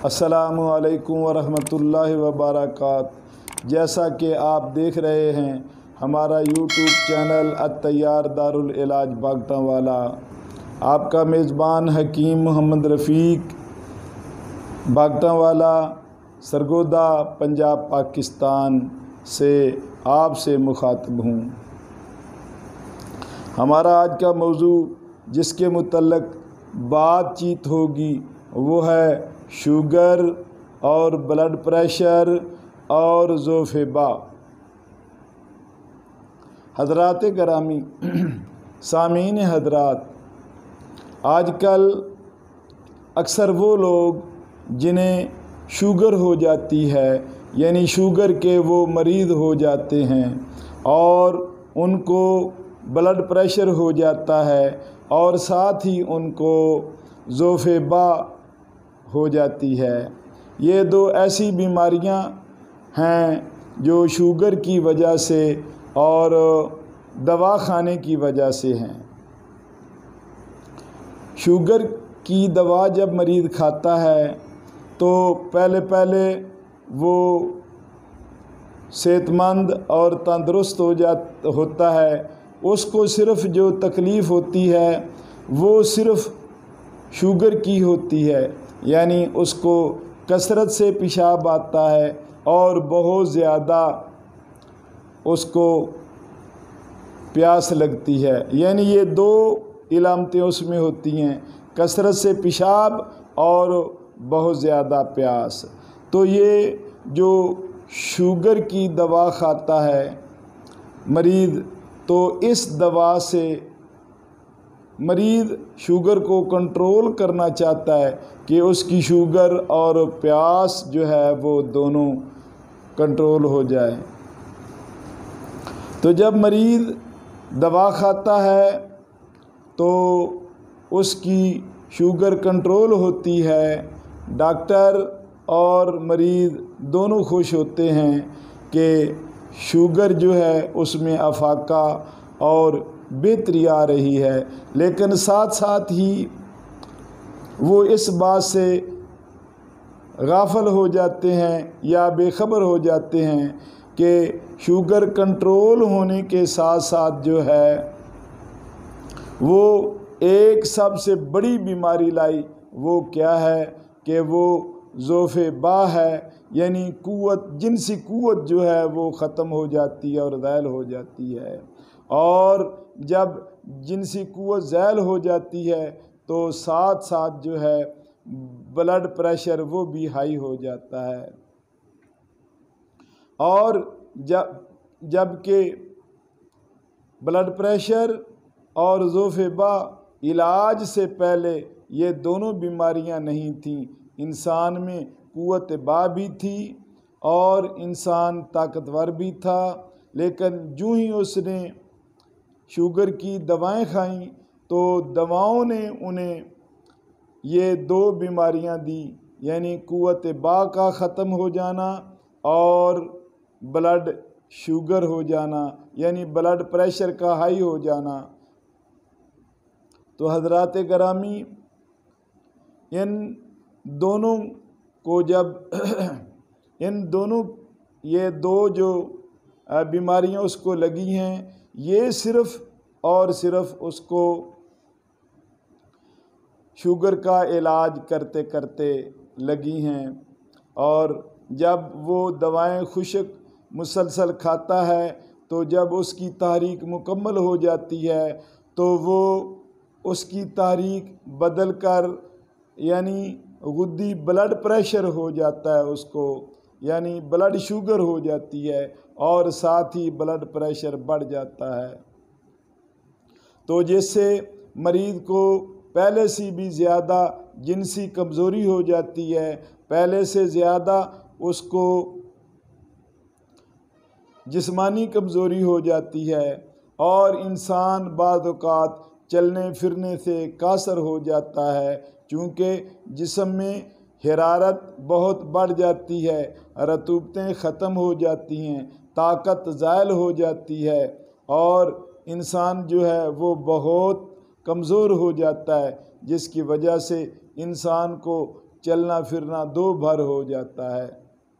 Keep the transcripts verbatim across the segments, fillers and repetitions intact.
अस्सलामु अलैकुम वरहमतुल्लाहि वबरकात। जैसा कि आप देख रहे हैं हमारा यूट्यूब चैनल अत्तैयार दारुल इलाज बागटांवाला, आपका मेज़बान हकीम मोहम्मद रफ़ीक बागटांवाला सरगोदा पंजाब पाकिस्तान से आपसे मुखातब हूँ। हमारा आज का मौजू जिसके मुतल्लक बातचीत होगी वो है शुगर और ब्लड प्रेशर और ज़ोफ़ेबा। हज़रात गिरामी सामीन हज़रात, आजकल अक्सर वो लोग जिन्हें शुगर हो जाती है, यानी शुगर के वो मरीज़ हो जाते हैं और उनको ब्लड प्रेशर हो जाता है और साथ ही उनको ज़ोफ़ेबा हो जाती है। ये दो ऐसी बीमारियां हैं जो शुगर की वजह से और दवा खाने की वजह से हैं। शुगर की दवा जब मरीज़ खाता है तो पहले पहले वो सेहतमंद और तंदुरुस्त हो जा होता है। उसको सिर्फ़ जो तकलीफ़ होती है वो सिर्फ़ शुगर की होती है, यानी उसको कसरत से पेशाब आता है और बहुत ज़्यादा उसको प्यास लगती है। यानी ये दो इलामतें उसमें होती हैं, कसरत से पेशाब और बहुत ज़्यादा प्यास। तो ये जो शुगर की दवा खाता है मरीज़, तो इस दवा से मरीज़ शुगर को कंट्रोल करना चाहता है कि उसकी शुगर और प्यास जो है वो दोनों कंट्रोल हो जाए। तो जब मरीज़ दवा खाता है तो उसकी शुगर कंट्रोल होती है। डॉक्टर और मरीज़ दोनों खुश होते हैं कि शुगर जो है उसमें अफाका और बेहतरी आ रही है, लेकिन साथ साथ ही वो इस बात से गाफिल हो जाते हैं या बेखबर हो जाते हैं कि शुगर कंट्रोल होने के साथ साथ जो है वो एक सबसे बड़ी बीमारी लाई। वो क्या है कि वो ज़ोफ़ेबा है, यानी कुव्वत, जिनसी कुव्वत जो है वो ख़त्म हो जाती है और ज़ैल हो जाती है। और जब जिनसी कुव्वत ज़ैल हो जाती है तो साथ साथ जो है ब्लड प्रेशर वो भी हाई हो जाता है। और जब जबकि ब्लड प्रेशर और ज़ोफ़ेबा इलाज से पहले ये दोनों बीमारियां नहीं थीं। इंसान में कुव्वत बा भी थी और इंसान ताकतवर भी था, लेकिन जो ही उसने शुगर की दवाएं खाईं तो दवाओं ने उन्हें ये दो बीमारियां दी, यानी कुव्वत बा का ख़त्म हो जाना और ब्लड शुगर हो जाना, यानी ब्लड प्रेशर का हाई हो जाना। तो हज़रात गिरामी, इन दोनों को जब इन दोनों ये दो जो बीमारियां उसको लगी हैं, ये सिर्फ़ और सिर्फ़ उसको शुगर का इलाज करते करते लगी हैं। और जब वो दवाएं खुशक मुसलसल खाता है तो जब उसकी तारीख मुकम्मल हो जाती है तो वो उसकी तारीख बदल कर यानी गुद्दी ब्लड प्रेशर हो जाता है उसको, यानी ब्लड शुगर हो जाती है और साथ ही ब्लड प्रेशर बढ़ जाता है। तो जिससे मरीज़ को पहले से भी ज़्यादा जिनसी कमज़ोरी हो जाती है, पहले से ज़्यादा उसको जिस्मानी कमज़ोरी हो जाती है और इंसान बाज़ औक़ात चलने फिरने से कासर हो जाता है, क्योंकि जिस्म में हरारत बहुत बढ़ जाती है, रतूबतें ख़त्म हो जाती हैं, ताकत ज़ायल हो जाती है और इंसान जो है वो बहुत कमज़ोर हो जाता है, जिसकी वजह से इंसान को चलना फिरना दो भर हो जाता है।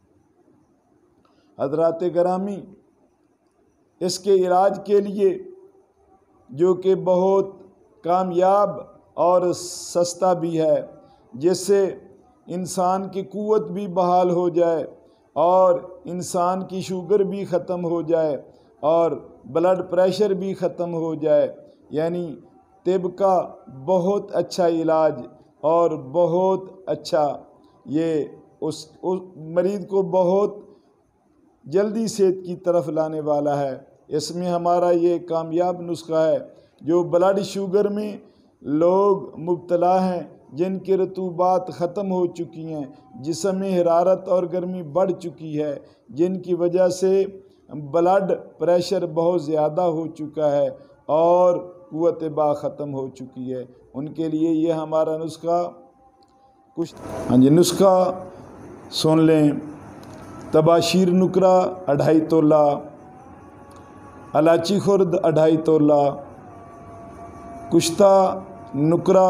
हज़रात गिरामी, इसके इलाज के लिए जो कि बहुत कामयाब और सस्ता भी है, जिससे इंसान की क़ुव्वत भी बहाल हो जाए और इंसान की शुगर भी ख़त्म हो जाए और ब्लड प्रेशर भी ख़त्म हो जाए, यानी तिब का बहुत अच्छा इलाज और बहुत अच्छा ये उस, उस मरीज़ को बहुत जल्दी सेहत की तरफ लाने वाला है। इसमें हमारा ये कामयाब नुस्खा है। जो ब्लड शुगर में लोग मुब्तला हैं, जिनकी रतूबात ख़त्म हो चुकी हैं, जिस्म में हरारत और गर्मी बढ़ चुकी है, जिनकी वजह से ब्लड प्रेशर बहुत ज़्यादा हो चुका है और क़ुव्वत बा ख़त्म हो चुकी है, उनके लिए ये हमारा नुस्खा कुछ हाँ जी नुस्खा सुन लें। तबाशीर नुकरा अढ़ाई तोला, इलाची खुर्द अढ़ाई तोला, कुश्ता नुकरा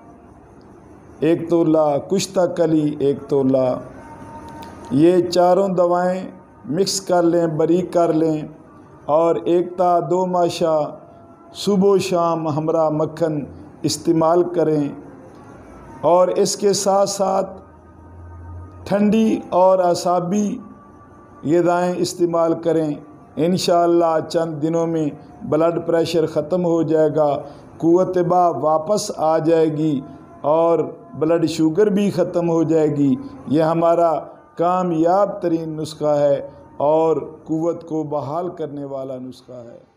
एक तोला, कुश्ता कली एक तोला। ये चारों दवाएं मिक्स कर लें, बारीक कर लें और एक ता दो माशा सुबह शाम हमरा मक्खन इस्तेमाल करें और इसके साथ साथ ठंडी और असाबी ग़िज़ाएँ इस्तेमाल करें। इंशाअल्लाह चंद दिनों में ब्लड प्रेशर ख़त्म हो जाएगा, क़ुव्वत बा वापस आ जाएगी और ब्लड शुगर भी ख़त्म हो जाएगी। यह हमारा कामयाब तरीन नुस्खा है और क़ुव्वत को बहाल करने वाला नुस्खा है।